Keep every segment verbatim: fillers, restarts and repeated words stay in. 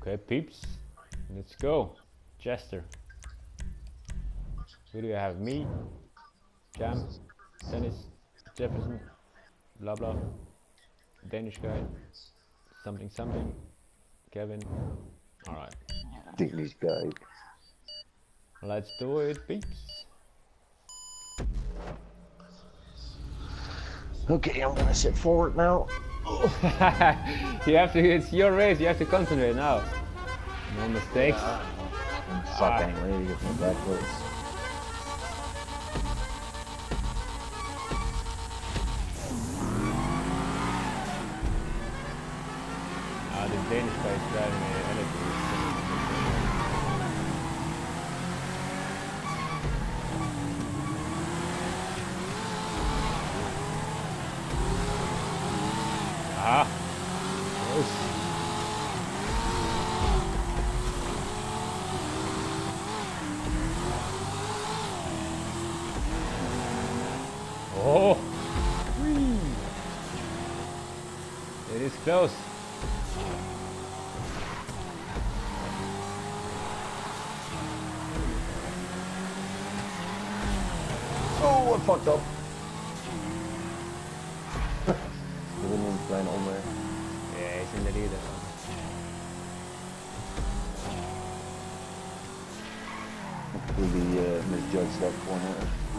Okay, peeps, let's go. Chester. Who do you have? Me, Jam, Dennis, Jefferson, blah blah, Danish guy, something something, Kevin. Alright. Danish guy. Let's do it, peeps. Okay, I'm gonna sit forward now. You have to, it's your race, you have to concentrate now. No mistakes. Yeah. Suck Ah. anyway, you get my backwards. Ah, the Danish guy is driving a electric. Ah. Close. Oh! Whee. It is close. Oh, I fucked up. The wind's flying over there. Yeah, he's in the leader. Completely uh, misjudged that corner.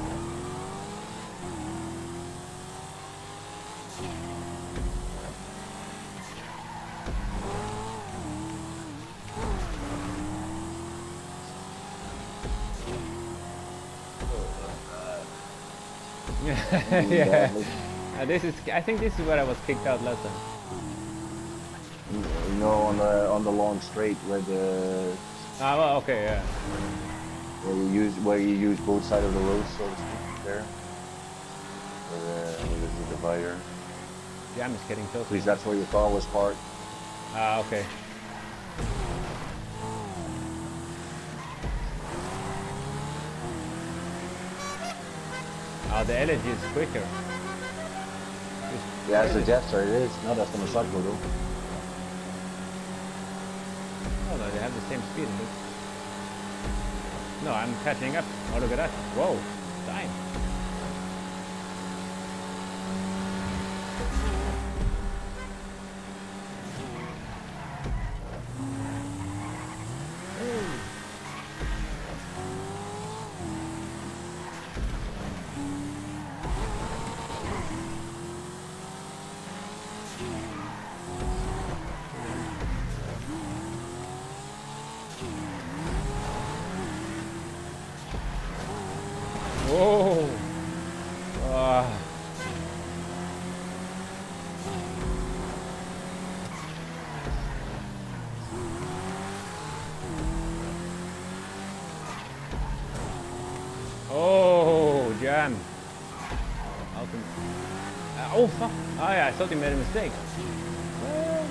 Yeah. Uh, this is. I think this is where I was kicked out last time. You know, on the on the long straight where the Ah, well, okay, yeah. where you use where you use both sides of the road, so to speak, there. Where the, where there's the divider. Jam is getting close. At least that's where your car was parked. Ah, okay. Oh, the energy is quicker. Yeah, as a Jester it is, not as the motorcycle though. Oh no, they have the same speed. Look. No, I'm catching up. Oh, look at that. Whoa, time. Whoa! Ah. Oh, Jam. How can... Uh, oh, fuck. Oh, yeah, I thought he made a mistake. Well...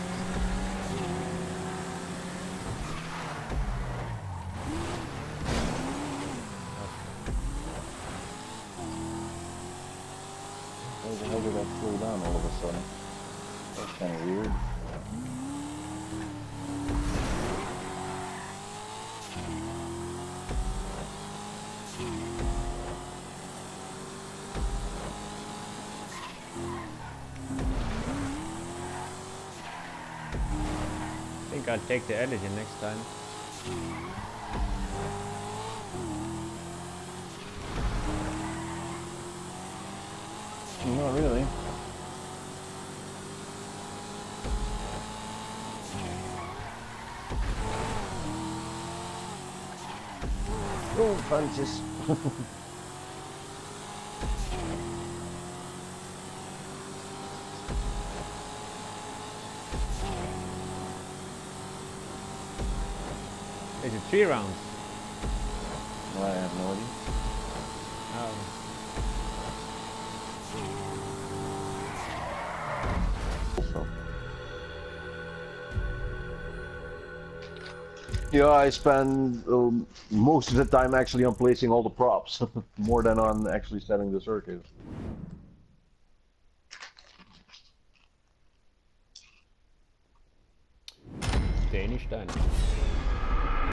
Why the hell did that slow down all of a sudden? That's kind of weird. I think I'll take the energy next time. Not really. Oh, punches. Is it three rounds? Well, I have no idea. Oh. So. Yeah, I spend um, most of the time actually on placing all the props, more than on actually setting the circuit. Danish Dynamite.